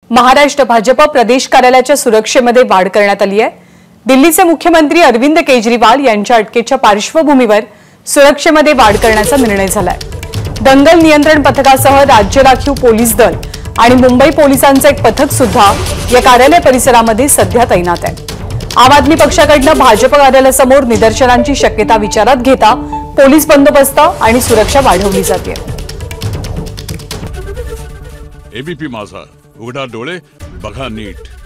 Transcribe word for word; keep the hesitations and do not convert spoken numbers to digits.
महाराष्ट्र भाजप प्रदेश कार्यालयाच्या सुरक्षेमध्ये वाढ करण्यात आली आहे। दिल्लीचे मुख्यमंत्री अरविंद केजरीवाल यांच्या अटकेच्या पार्श्वभूमीवर सुरक्षेमध्ये वाढ करण्याचा निर्णय झालाय। दंगल नियंत्रण पथकासह राज्य राखीव पोलीस दल आणि मुंबई पोलिसांचे एक पथक सुद्धा या कार्यालय परिसरामध्ये सध्या तैनात आहे। आम आदमी पक्षाकडून भाजप कार्यालयासमोर निदर्शनांची शक्यता विचारात घेता पोलीस बंदोबस्त आणि सुरक्षा वाढवली जाते। एबीपी माझा, उघडा डोळे बघा नीट।